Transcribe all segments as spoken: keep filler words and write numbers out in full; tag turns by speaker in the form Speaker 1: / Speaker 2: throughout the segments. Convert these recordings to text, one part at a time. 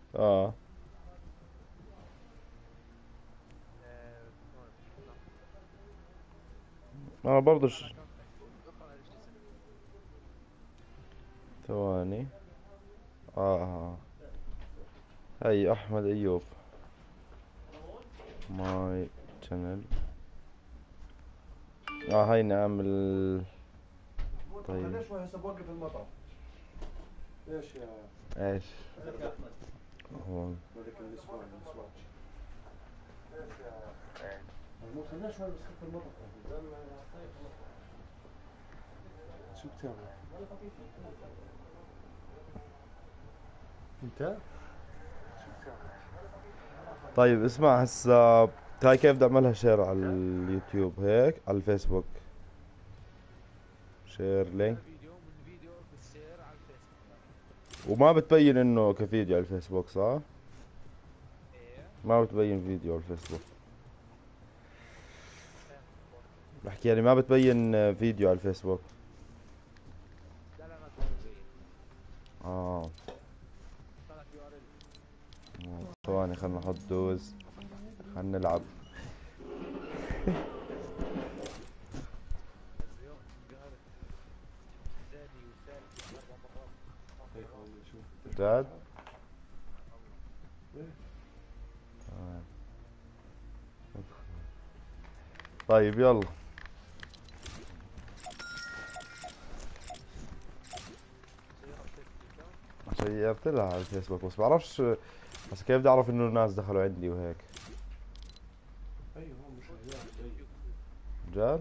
Speaker 1: اه
Speaker 2: آه، ثواني لا.
Speaker 1: انا برضو
Speaker 2: على
Speaker 1: ش...
Speaker 2: اكونت فيسبوك اقرا ايش اسمه.
Speaker 1: ثواني. اه آه. هي احمد ايوب ماي شانل. اه هاي نعمل.
Speaker 3: محمود
Speaker 1: طيب
Speaker 3: خلينا شوي هسه بوقف المطر. ايش يا
Speaker 1: ايش
Speaker 3: هيك يا احمد؟
Speaker 1: هون؟
Speaker 3: بدك النسوان السواتش. ايش يا محمود خلينا شوي بس خف المطر. خايف المطر. شو بتعمل؟ انت؟ شو بتعمل؟
Speaker 1: طيب اسمع هسا، هاي كيف بدي اعملها شير على اليوتيوب هيك على الفيسبوك؟ شير لينك.
Speaker 2: تختار فيديو من فيديو بالشير على الفيسبوك.
Speaker 1: وما بتبين انه كفيديو على الفيسبوك صح؟
Speaker 2: ايه.
Speaker 1: ما بتبين فيديو على الفيسبوك.
Speaker 2: فاهم قصدك.
Speaker 1: بحكي يعني ما بتبين فيديو على الفيسبوك.
Speaker 2: لا لا ما ما بتبين.
Speaker 1: اه
Speaker 2: طلعك يو ار ال.
Speaker 1: ثواني خلنا نحط دوز. خلنا نلعب.
Speaker 2: اليوم هذا زادي وسالم اربع مرات خمس
Speaker 3: هيك
Speaker 2: مرات.
Speaker 3: والله شوف بتحكي
Speaker 1: جد؟
Speaker 3: معه.
Speaker 2: الله.
Speaker 3: ايه
Speaker 1: آه. طيب يلا.
Speaker 2: شيرت فيسبوك اكونت.
Speaker 1: شيرت لها على الفيسبوك بس بعرفش. بس كيف بدي اعرف انه الناس دخلوا عندي وهيك؟
Speaker 3: ايوه هو
Speaker 2: فوت
Speaker 3: مشاهير
Speaker 2: على
Speaker 3: جاي.
Speaker 2: اليوتيوب.
Speaker 1: جد؟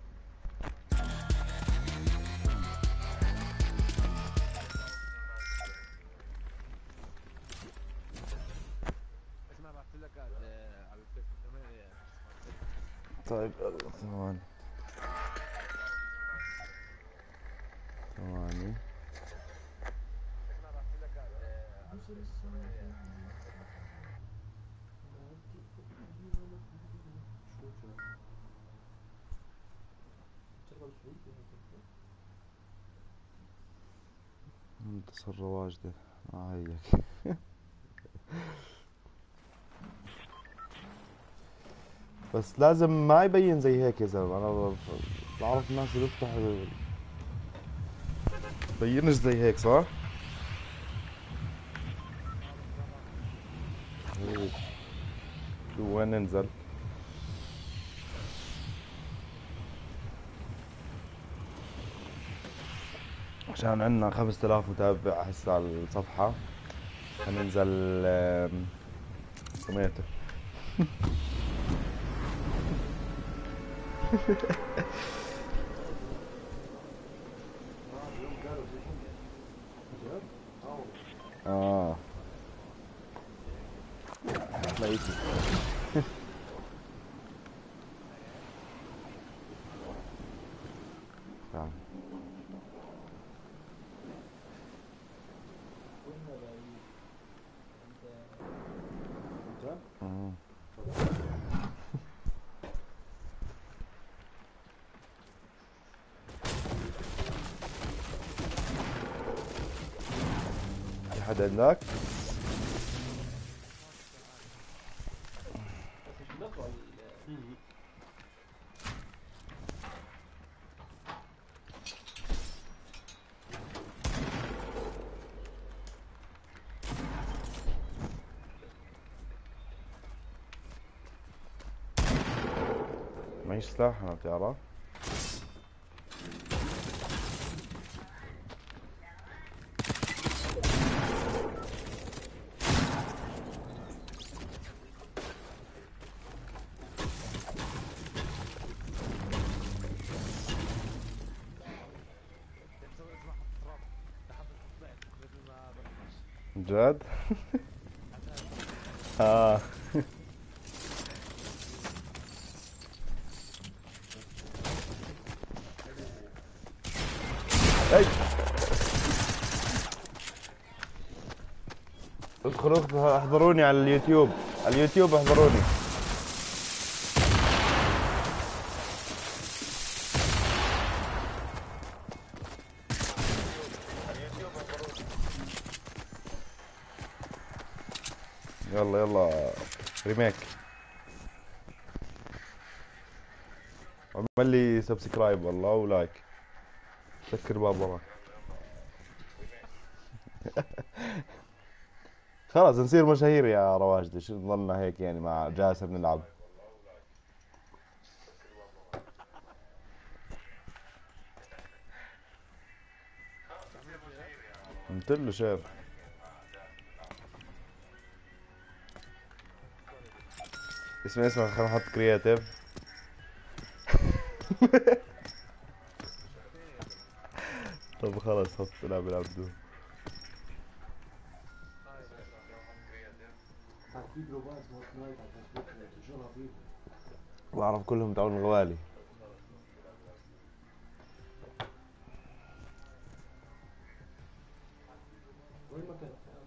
Speaker 2: اسمع بعثت لك آه، على الفيسبوك كمان آه، شو اسمه الفيسبوك.
Speaker 1: طيب يلا ثواني. ثواني.
Speaker 2: اسمع بعثت لك آه، على الفيسبوك كمان آه، شو اسمه الفيسبوك.
Speaker 3: شو جاب؟ تشغل شوي
Speaker 1: منتصر رواجدة. اه هيك. بس لازم ما يبين زي هيك يا زلمه. انا ب- بعرف الناس اللي بيفتح بينش زي هيك صح؟
Speaker 2: اه بس براحة.
Speaker 1: إيه. وين ننزل؟ عشان عندنا خمسة آلاف متابع هسه على الصفحة. حننزل آم، سميته.
Speaker 3: اه اليوم قالوا زي هيك. جد؟ اه والله.
Speaker 1: اه تلاقيتي.
Speaker 2: ايه.
Speaker 1: تعال.
Speaker 3: انت؟
Speaker 1: آه. في حد عندك؟
Speaker 2: ما في تعال.
Speaker 3: مم.
Speaker 1: معيش سلاح انا بتعرف.
Speaker 2: كنت مسوي اسمها حفظ رابط لحد ما طلعت قبل ما بلش.
Speaker 1: جد؟
Speaker 2: عن جد.
Speaker 1: اه اي. ادخلوا ادخلوا احضروني على اليوتيوب. على اليوتيوب احضروني. يلا يلا ريميك. عمل لي سبسكرايب والله ولايك. سكر باب وراك. خلاص نصير مشاهير يا رواجدي، شو نضلنا هيك يعني مع جاسر نلعب. قلت له شير. اسمع اسمع خلينا نحط كرياتيف. طب خلاص حط العب العب بدون.
Speaker 3: في جروبات فورتنايت على الفيسبوك تنشرها فيه.
Speaker 1: بعرف كلهم تاعون الغوالي.
Speaker 3: وين مكان؟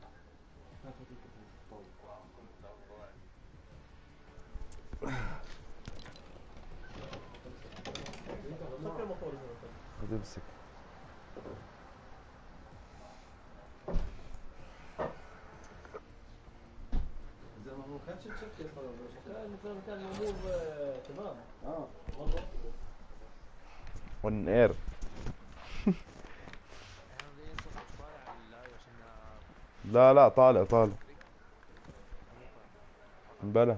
Speaker 1: هتمسك.
Speaker 3: زي ما هو كانش تشكل
Speaker 2: كان كان الامور آه، تمام.
Speaker 3: اه
Speaker 2: والله
Speaker 1: ون اير. لا لا طالع طالع. بلا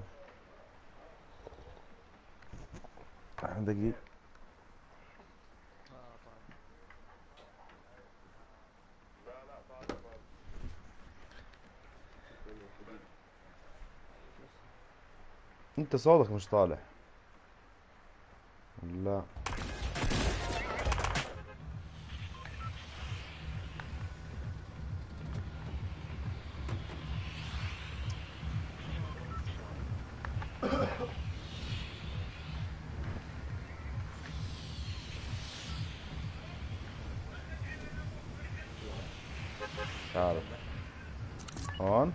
Speaker 1: دقيقة. انت صوتك مش طالع. لا مش عارف. هون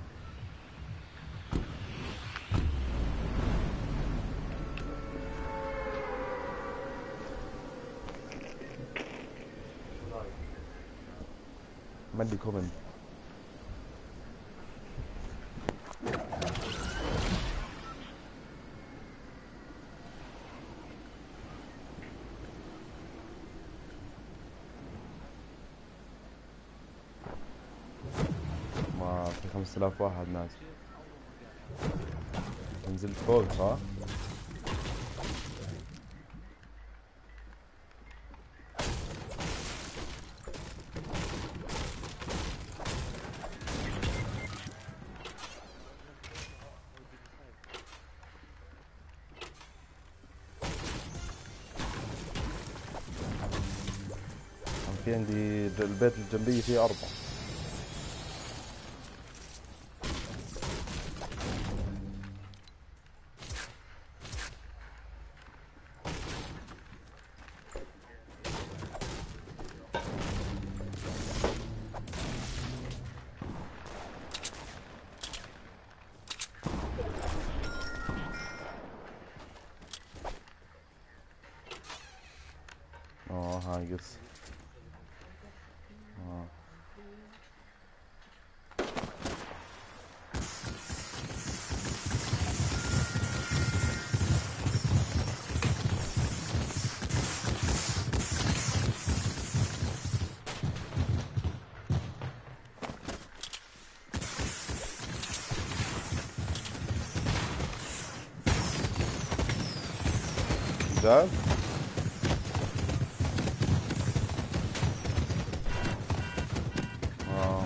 Speaker 1: مدي كومنت. ما في خمسة آلاف واحد نازل. نزلت فوق صح؟ في عندي البيت الجنبية فيه أربعة. اه هاي قص. اه جد؟ اه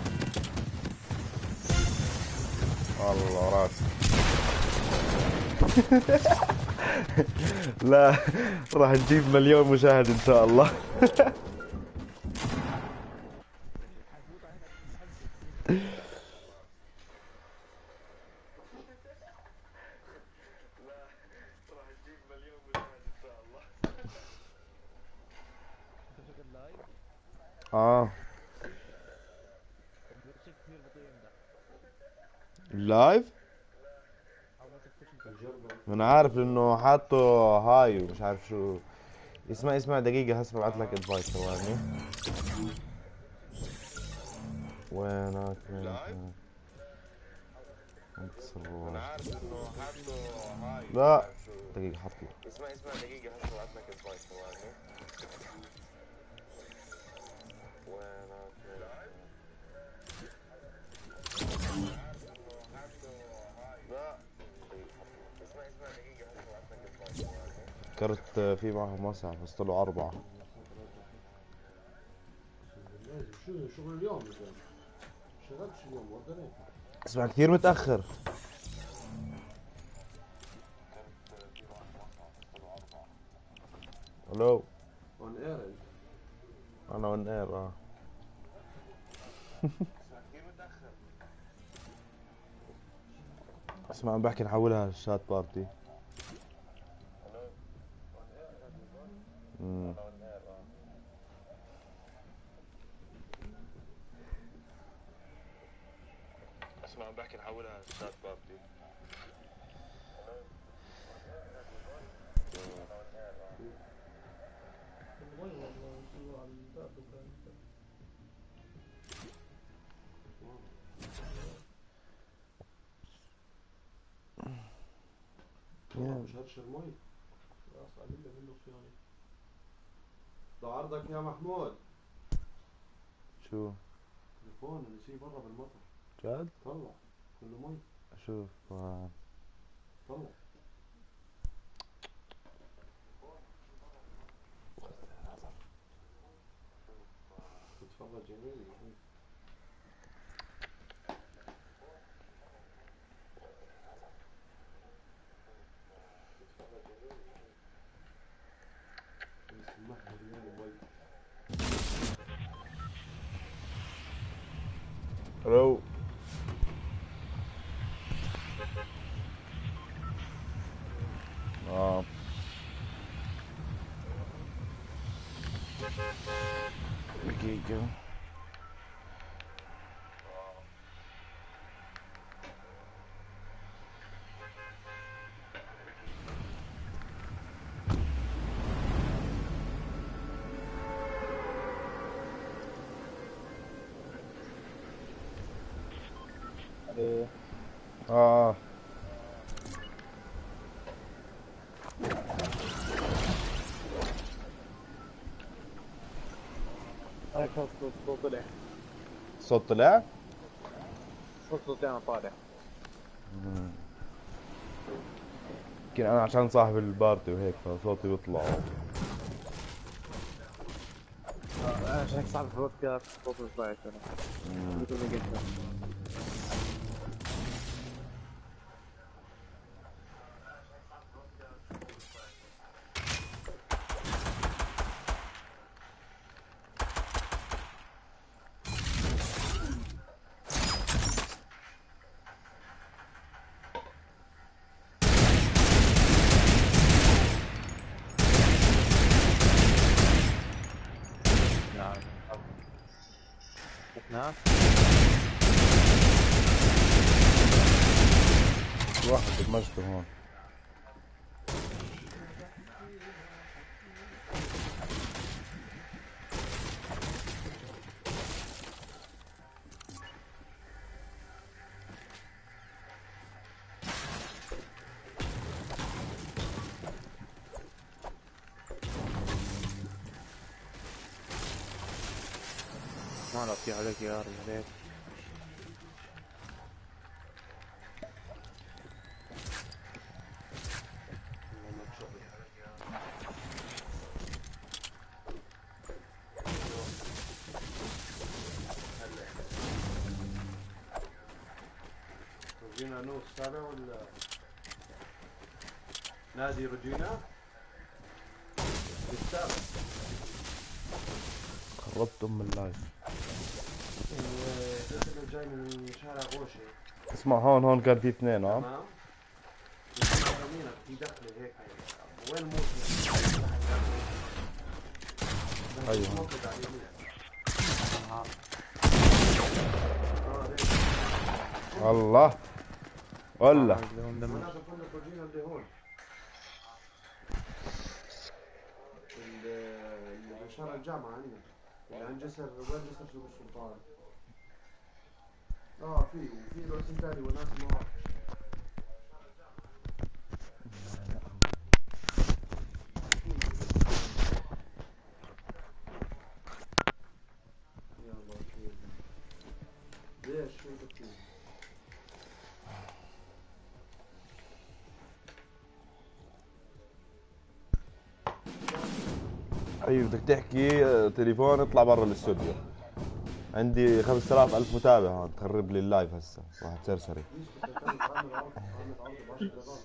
Speaker 1: والله راسي. لا راح نجيب مليون مشاهد ان شاء الله. اه اللايف انا عارف انه حاطه هاي ومش عارف شو. اسمع اسمع دقيقة هسه ببعث لك ادفايس ثواني. وينك وينك؟ منتصر
Speaker 2: انا
Speaker 1: الرواد.
Speaker 2: عارف انه حاطه هاي.
Speaker 1: لا دقيقة حط لي.
Speaker 2: اسمع اسمع دقيقة هسه بعت لك الفايت ثواني. وينك؟ لا اسمع اسمع دقيقة هسه بعت لك الفايت ثواني.
Speaker 1: فكرت في معهم مسح بس طلعوا أربعة.
Speaker 3: لازم شو شغل اليوم يا زلمه؟ اشتغلتش اليوم ودني.
Speaker 1: اسمع كثير متأخر. الو.
Speaker 3: اون اير انت.
Speaker 1: انا اون اير اه.
Speaker 2: كثير متأخر.
Speaker 1: اسمع عم بحكي نحولها شات بارتي. امم
Speaker 2: اسمع عم بحكي نحولها شات بارتي.
Speaker 3: مش هرش المي. خلاص قليل منه صيانه. ده عرضك يا محمود.
Speaker 1: شو؟
Speaker 3: تليفون نسيه برا بالمطر.
Speaker 1: جد؟
Speaker 3: طلع كله مي.
Speaker 1: شوف آه.
Speaker 3: طلع. تتفرج جميل.
Speaker 1: الو. اه دقيقة. اه
Speaker 4: هاي صوت صوت طلع
Speaker 1: الصوت طلع؟
Speaker 4: صوت صوتين طالع.
Speaker 1: يمكن انا عشان صاحب البارتي وهيك فصوتي بيطلع.
Speaker 4: انا عشان هيك صعب في البودكاست صوت ضعيف انا بدون قصة. نعم نعم
Speaker 1: واحد دمجته هون.
Speaker 4: ما لا في عليك يا رجال.
Speaker 3: رجينا نو السابع ولا نادي رجينا؟ السابع.
Speaker 1: خربت ام اللايف.
Speaker 3: اللي جاي من شارع غوشي.
Speaker 1: اسمع هون هون كان في اثنين اه.
Speaker 3: تمام. يمينك في دخله هيك. وين موسى؟
Speaker 1: ايوه
Speaker 3: موجود على اليمين.
Speaker 1: الله ولا
Speaker 3: هناك فندق رجينا اللي هون. اللي شارع الجامعة عندنا. اللي عند جسر وين جسر سوق السلطان. اه في وفي لوسن ثاني وناس ما راحش. ليش شو بدك تقول؟
Speaker 1: حبيبي بدك تحكي آه، تليفون اطلع برا الاستوديو. عندي خمسة آلاف ألف متابع هون، تخرب لي اللايف هسه واحد سرسري.
Speaker 3: ليش بدك تعمل عامل عرض عامل عرض ب عشرة دولار؟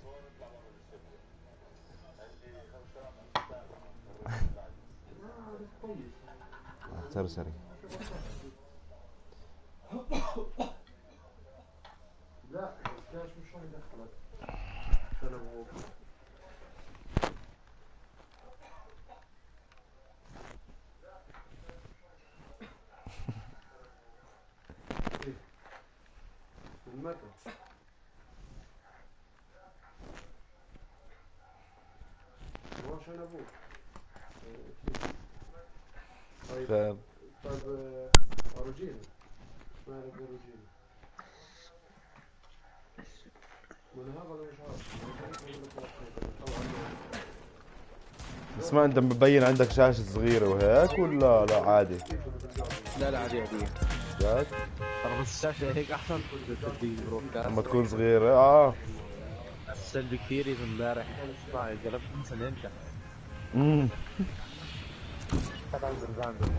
Speaker 3: ما بدك كويس.
Speaker 1: واحد سرسري.
Speaker 3: لا الكاش مش راح يدخلك. عشان ابوك. إيه؟ من متى؟ مو عشان ابوك. طيب
Speaker 1: خير.
Speaker 3: طيب آه، اروجيني. مالك اروجيني؟ من هذا ولا مش عارف؟
Speaker 1: بس ما انت مبين عندك شاشة صغيرة وهيك ولا لا عادي؟
Speaker 4: لا لا عادي عادي.
Speaker 1: جد؟
Speaker 4: ترى بس الشاشة هيك أحسن تدي برودكاست.
Speaker 1: لما تكون صغيرة اه.
Speaker 4: أحسن بكثير إذا امبارح اسمع قلبت انسى أنت.
Speaker 1: امم
Speaker 4: طبعا زنزان.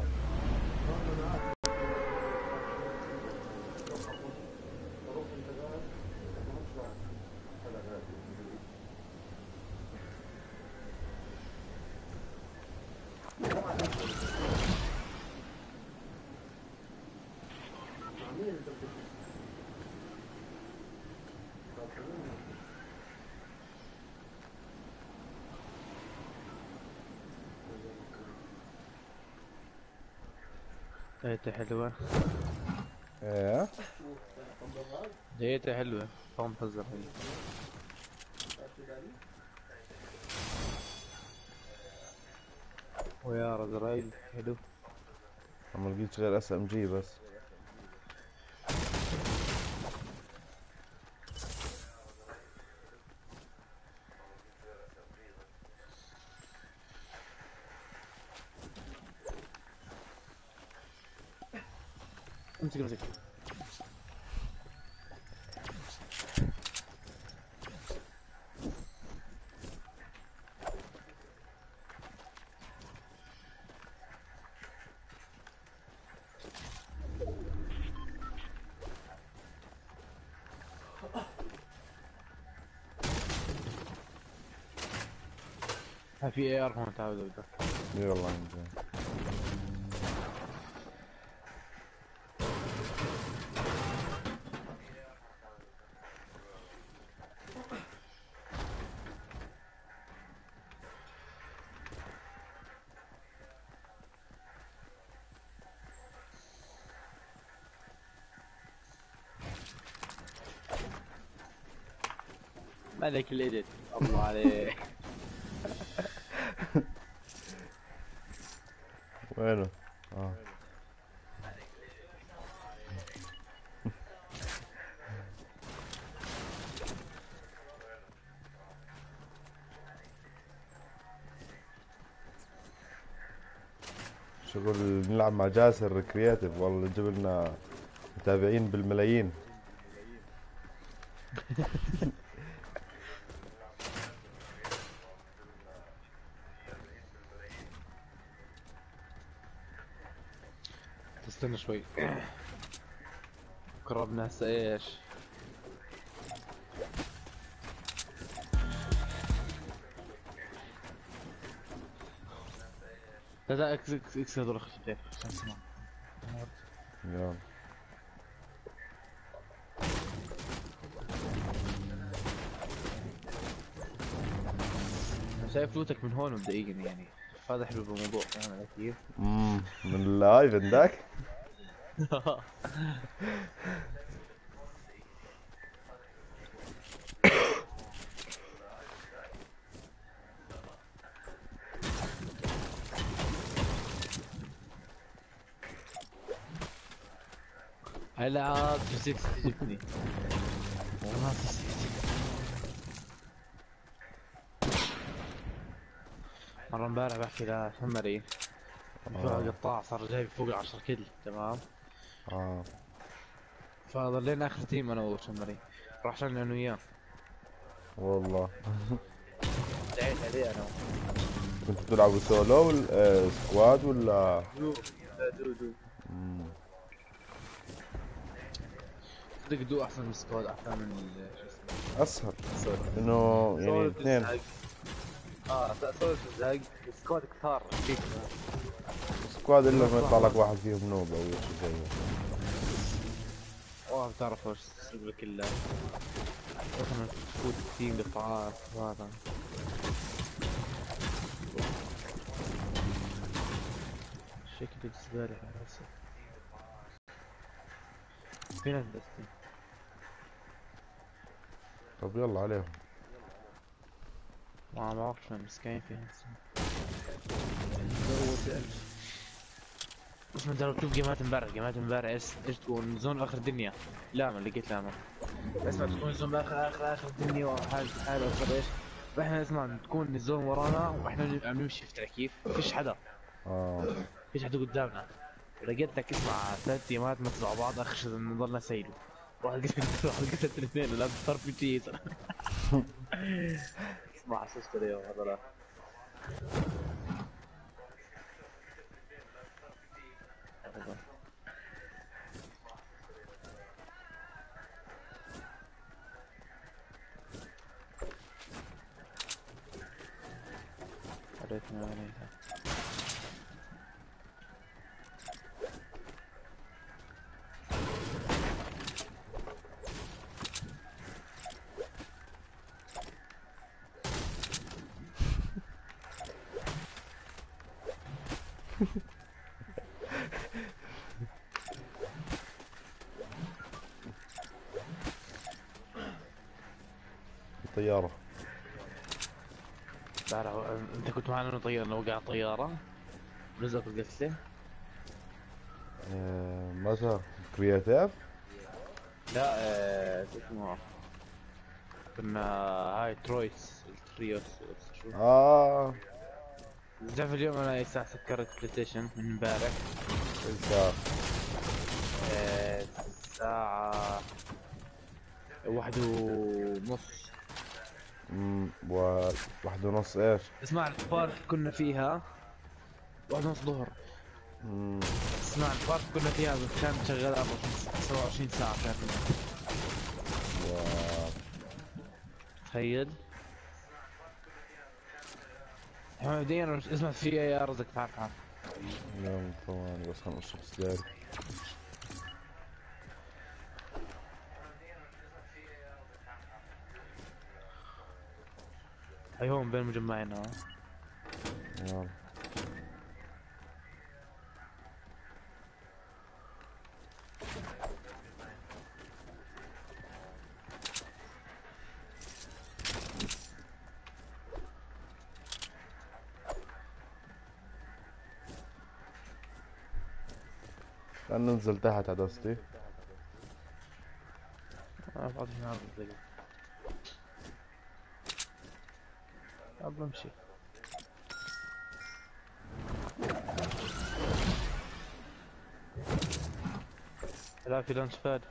Speaker 4: ديتها حلوة.
Speaker 1: ايه
Speaker 4: ديتها حلوة. فهم تهزر فيني. ويا رزرايل حلو.
Speaker 1: ما لقيتش غير اس ام جي بس.
Speaker 4: امسك امسك. ها في اي ار هون تعال ابدا.
Speaker 1: اي والله انت.
Speaker 4: ملك الايديت الله عليك.
Speaker 1: وينه؟ اه شغل نلعب مع جاسر كرياتيف والله جاب لنا متابعين بالملايين.
Speaker 4: استنى شوي. قربنا هسه ايش؟ لا لا اكس اكس اكس هذول خشبتين عشان اسمع.
Speaker 1: يلا
Speaker 4: انا شايف لوتك من هون مبدئيا يعني. هذا حلو بالموضوع فاهم علي كيف؟
Speaker 1: امم من اللايف عندك؟
Speaker 4: هلا ستة جبتني والله. مرة امبارح بحكي لحمري في واحد قطاع صار جايب فوق العشرة كيل تمام.
Speaker 1: اه
Speaker 4: فضلينا اخر تيم انا وشمري، راح شلنا انا وياه.
Speaker 1: والله
Speaker 4: دعيت عليه انا.
Speaker 1: كنتوا بتلعبوا سولو ولا آه سكواد ولا؟
Speaker 4: دو دو دو
Speaker 1: مم.
Speaker 4: صدق دو احسن من سكواد، احسن من ال- شو اسمه
Speaker 1: اسهل
Speaker 4: سولو.
Speaker 1: انه يعني
Speaker 4: سولو
Speaker 1: اثنين.
Speaker 4: تزهق. اه سولو تزهق، سكواد كثار فيك.
Speaker 1: سكواد الا ما يطلع لك واحد فيهم نوب او شيء زي هيك.
Speaker 4: والله بتعرف وش تسوق لك الا مثلا تفوت تيم قطعات وهذا. شكل الزبالة على راسي. في ناس بس
Speaker 1: طب يلا عليهم.
Speaker 4: ما بعرفش شلون مسكين فيها. بس ما جربت تشوف جيمات امبارح، جيمات امبارح ايش ايش تكون زون اخر الدنيا. لا ما لقيت لا ما اسمع، تكون زون اخر اخر اخر الدنيا وحال حال اصلا ايش. واحنا اسمع تكون الزون ورانا واحنا عم نمشي في كيف فيش حدا،
Speaker 1: اه
Speaker 4: فيش حدا قدامنا. لقيت لك اسمع ثلاث تيمات مثل على بعض، اخر شيء نضلنا سيلو. واحد قتل واحد قتل الاثنين ولعب ار بي جي. اسمع حسست اليوم هذا. عليكم عليها.
Speaker 1: طيارة.
Speaker 4: تعرف انت كنت معنا طيارة، لو وقع طيارة نزلت القتلة.
Speaker 1: آه مثلا كرياتيف.
Speaker 4: لا آه، شو اسمه كنا هاي ترويس التريوس شو.
Speaker 1: اه
Speaker 4: تعرف اليوم انا الساعة سكرت بلاي ستيشن من امبارح.
Speaker 1: الساعة
Speaker 4: آه، الساعة واحد ونص.
Speaker 1: امم واحد ونص ايش؟
Speaker 4: اسمع البارك كنا فيها واحد ونص ظهر.
Speaker 1: امم
Speaker 4: اسمع البارك كنا فيها كانت شغالة سبعة وعشرين ساعة كانت. تخيل. احنا مبدئيا اسمع في يا رزق تعال تعال.
Speaker 1: يوم ثواني بس خلنا نشرب سجاير.
Speaker 4: هاي هون بين مجمعين ها.
Speaker 1: يلا خلنا ننزل تحت عدستي.
Speaker 4: ما بعرف شنو هذا الزق. طب بمشي. لا في لانش باد.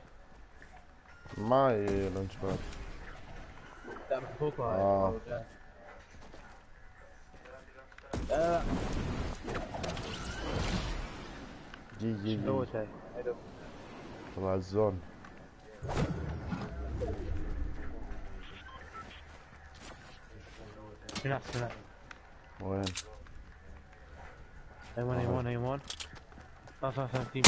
Speaker 1: معي لانش باد.
Speaker 4: لا محطوطة هاي.
Speaker 1: آه.
Speaker 4: لا
Speaker 1: جي جي جي
Speaker 4: سويت هاي.
Speaker 1: طلع الزون.
Speaker 4: في ناس في ناس.
Speaker 1: وين؟
Speaker 4: ايمون ايمون ايمون. ما فاهم فاهم تيم.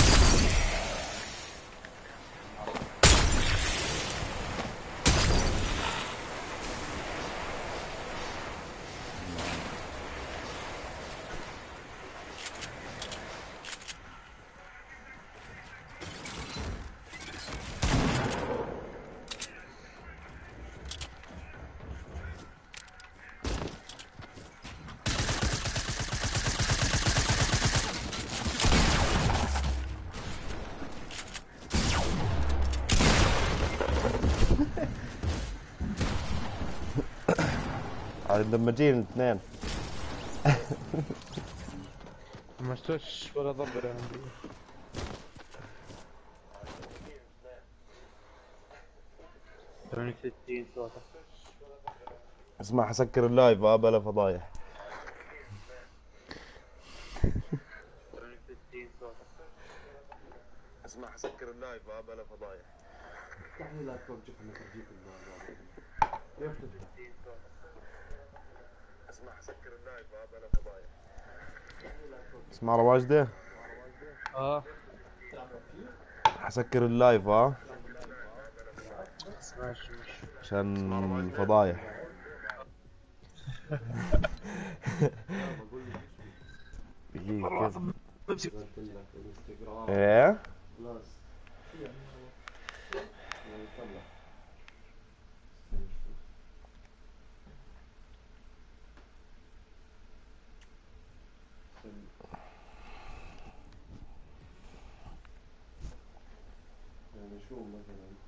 Speaker 1: مدمجين الاثنين.
Speaker 4: ما اشتوش ولا ضربة عندي. ثمانية وستين صوتك.
Speaker 1: اسمع حسكر اللايف اه بلا فضايح.
Speaker 4: ثمانية وستين صوتك.
Speaker 1: اسمع حسكر اللايف اه بلا فضايح.
Speaker 3: افتح لي لابتوب شوف انك تجيب الموضوع. كيف تفتح؟
Speaker 1: اسمع حسكر اللايف اه بلا فضايح. اسمع رواجده.
Speaker 4: اه
Speaker 1: حسكر اللايف اه
Speaker 4: اسمعش مش
Speaker 1: عشان فضايح. دقيقة كيف؟
Speaker 3: قلت لك انستغرام
Speaker 1: ايه؟
Speaker 3: بلس. طلع. يعني شو مثلا